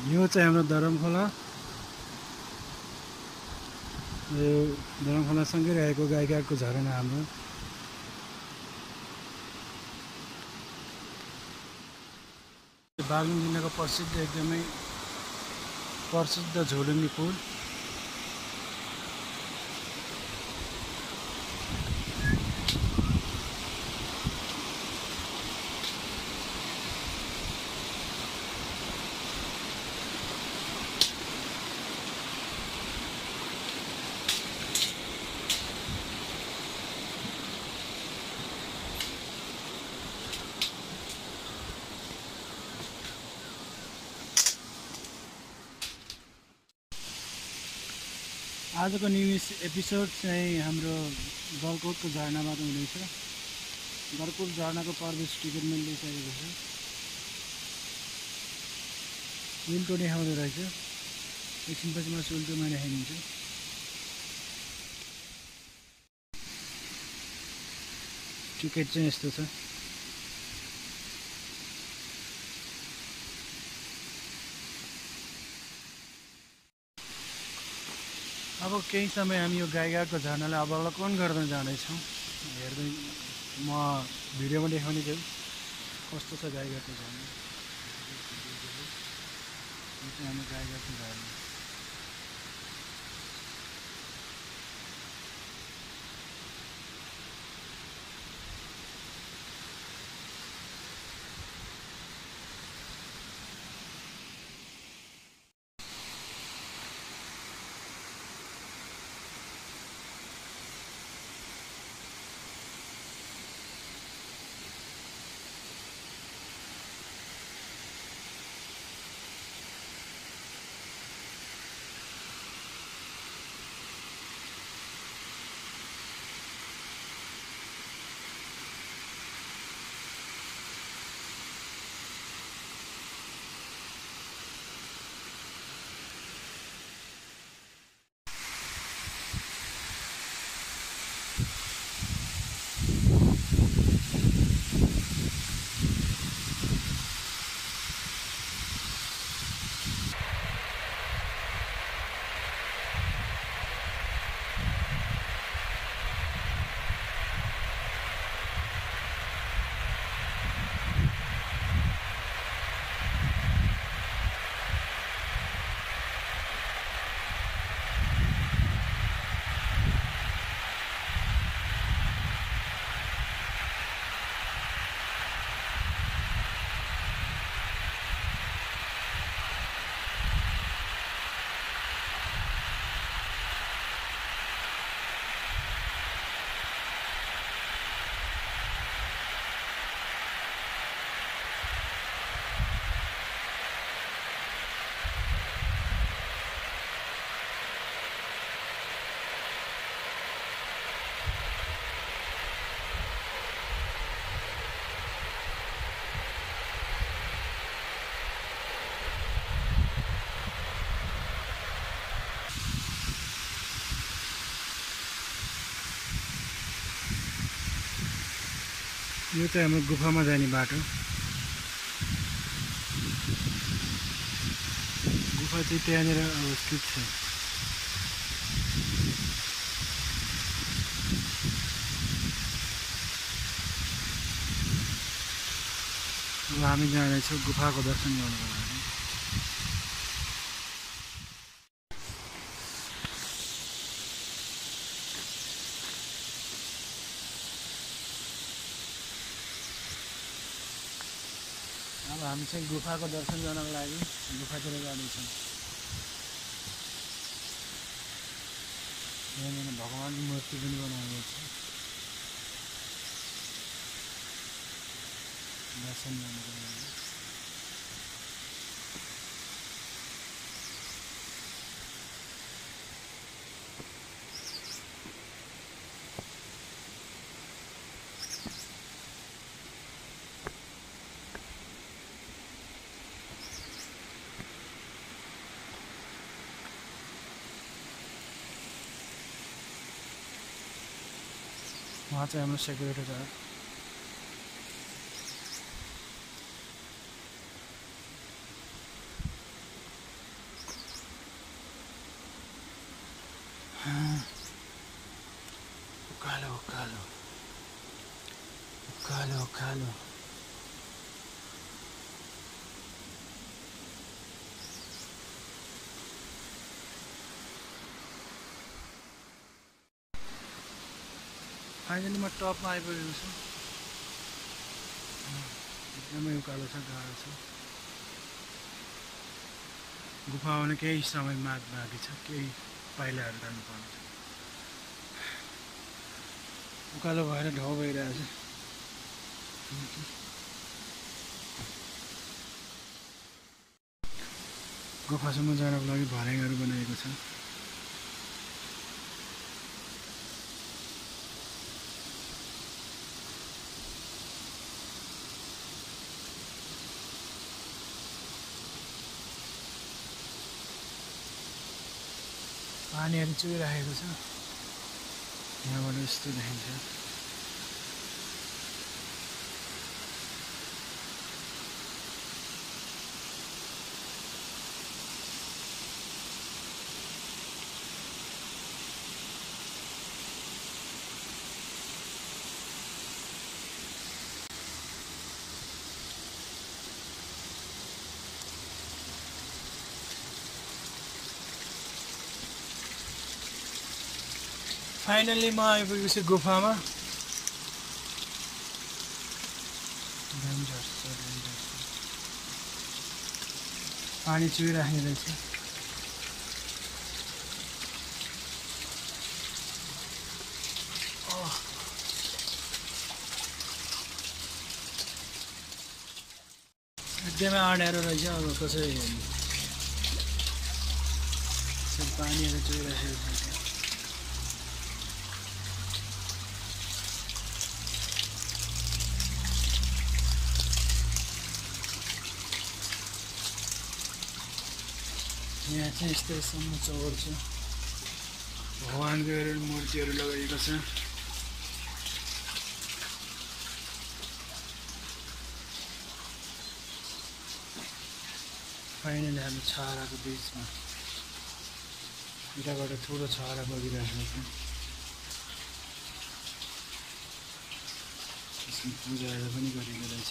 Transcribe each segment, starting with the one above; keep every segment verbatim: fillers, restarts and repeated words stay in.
यो चाहिँ हाम्रो धरमखोला यो धरमखोलासँगै रहेको गाईघाटको झरना हाम्रो बागलुङ जिल्लाको प्रसिद्ध एकदमै प्रसिद्ध झोलुङ्गी पुल। आजको न्युज एपिसोड चाहिँ हाम्रो गलकोटको झरनाबाट हुनेछ। गलकोट झरनाको प्रवेश टिकट मिलिसकेको छ। उल्टो देखाउँदो रहेछ। एकछिनपछि म उल्टोमा देखाइदिन्छु। टिकट चाहिँ यस्तो छ। अब केही समय हामी यो गाईघाटको झरनालाई अवलोकन गर्न जाँदैछौँ। हेर्दै म भिडियोमा देखाउने छु कस्तो छ गाईघाटको झरना। यो चाहिँ हाम्रो गाईघाटको झरना। यो चाहिँ हाम्रो गुफामा जाने बाटो। गुफा चाहिँ त्यहाँनिर अवस्थित छ। अब हामी जाँदैछौँ गुफाको दर्शन गर्नको लागि। अब हामी चाहिँ गुफाको दर्शन गर्नको लागि गुफातिर जाँदैछौँ। यहाँनिर भगवानको मूर्ति पनि बनाएको छ दर्शन गर्नको लागि। वहाँ चाहिँ हाम्रो सेक्युरिटी गार्ड। फाइनली म टपमा आइपुगेको छु। एकदमै उकालो छ, गाह्रो छ। गुफा आउन केही समय माग बाँकी छ, केही पाइलाहरू जानुपर्ने छ। उकालो भएर ढाउ भइरहेछ। गुफासम्म जानको लागि भर्याङहरू बनाएको छ। पानीहरू चुहिराखेको छ। यहाँबाट यस्तो देखिन्छ। फाइनली म आइपुगेको छु गुफामा। पानी चुहिराख्ने रहेछ। एकदमै अँध्यारो रहेछ। अब कसरी हेर्ने, पानीहरू चुहिराखेको छ। यहाँ चाहिँ यस्तो सम्म चौर छ। भगवानको मूर्तिहरू लगाइएको छ। फाइनली हामी छहराको बिचमा, यताबाट ठुलो छहरा बगिरहेको छ। यसमा पूजाहरू पनि गरिएको रहेछ।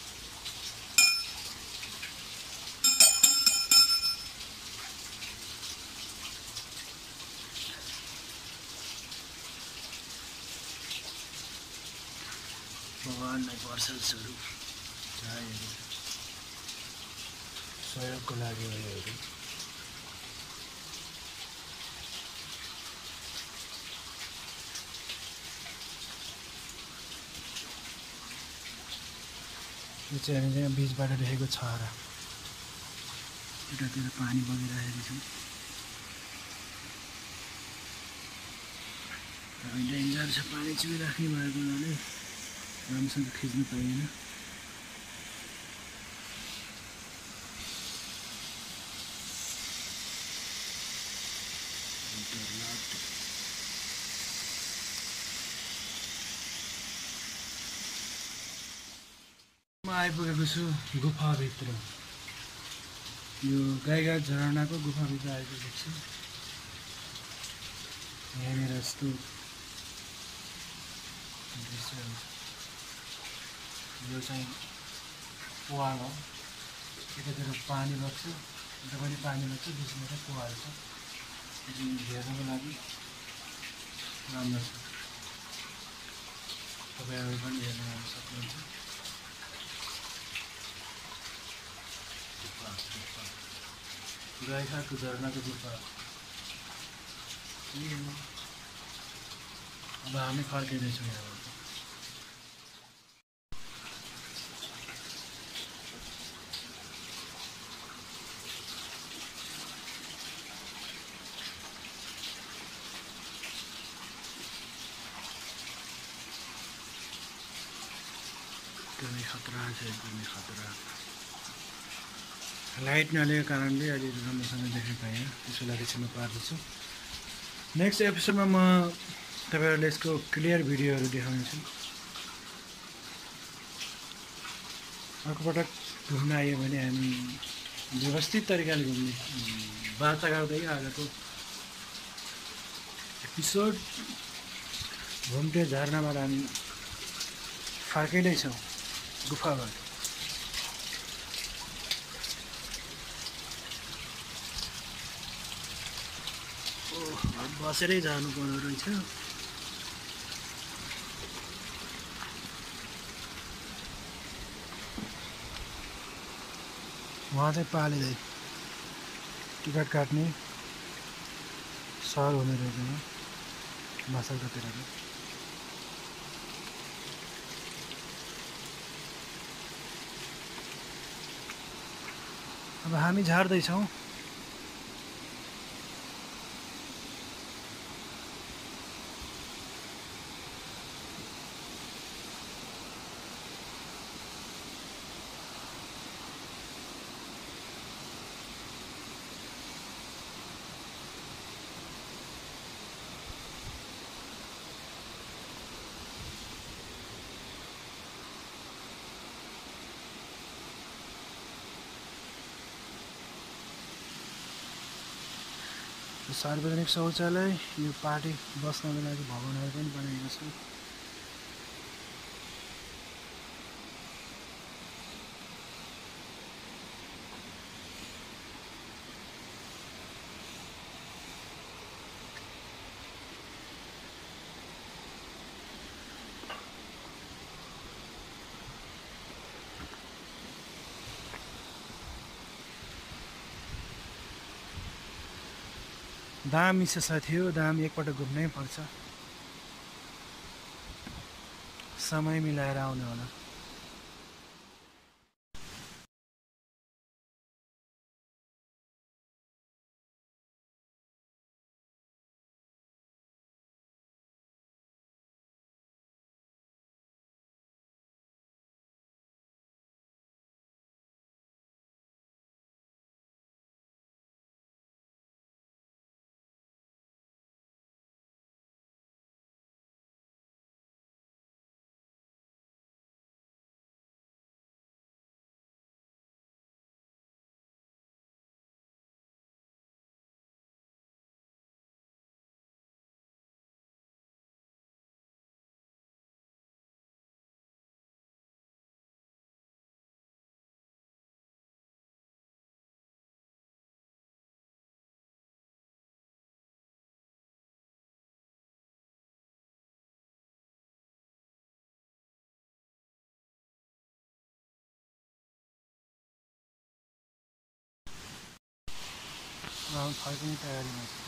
भगवानलाई वर्षल स्वरूप चाहिएको छ, सहयोगको लागि हो योहरू। यो चाहिँ हामी यहाँ बिचबाट देखेको छहरा। यतातिर पानी बगिरहेको छ। डेन्जर छ, पानी चुहिराख्ने भएको हुनाले राम्रोसँग खिच्नु पाइएन। म आइपुगेको छु गुफाभित्र। यो गाईघाट झरनाको गुफाभित्र आइपुगेको छु। यहाँनिर यस्तो दृश्यहरू। यो चाहिँ पुवाल हो। यतातिर पानी बग्छ, यता पनि पानी बग्छ, बिचमा चाहिँ पुवाल छ। यो चाहिँ हेर्नको लागि राम्रो छ। तपाईँहरू पनि हेर्न आउन सक्नुहुन्छ। गाईघाटको झरनाको गुफा। अब हामी फर्किँदैछौँ यहाँबाट। एकदमै खतरा छ, एकदमै खतरा। लाइट नलिएको कारणले अहिले राम्रोसँग देख्न पाएन, त्यसको लागि चाहिँ म पार्दैछु। नेक्स्ट एपिसोडमा म तपाईँहरूले यसको क्लियर भिडियोहरू देखाउनेछु। अर्को पटक घुम्न आयो भने हामी व्यवस्थित तरिकाले घुम्ने वार्ता गर्दै आजको एपिसोड घुम्टे झरनाबाट हामी फर्किँदैछौँ गुफाबाट। बसेरै जानु पर्दो रहेछ। उहाँ चाहिँ पालेदै टिकट काट्ने सहर हुने रहेछ यहाँ मासलकातिर चाहिँ। अब हामी झार्दैछौँ। सार्वजनिक शौचालय यो पार्टी बस्नको लागि भवनहरू पनि बनाएको छ। दामी छ साथी हो, दामी एकपल्ट घुम्नै पर्छ। समय मिलाएर आउने होला। फर्किने तयारीमा छ।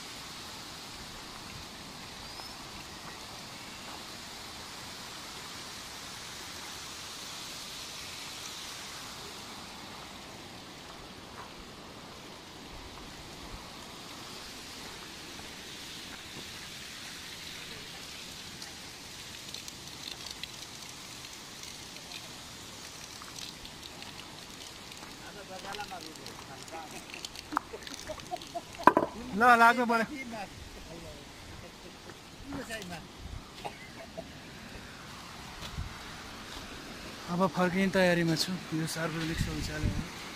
ल लाग्नु पर्यो। अब फर्किने तयारीमा छु। यो सार्वजनिक शौचालय हो।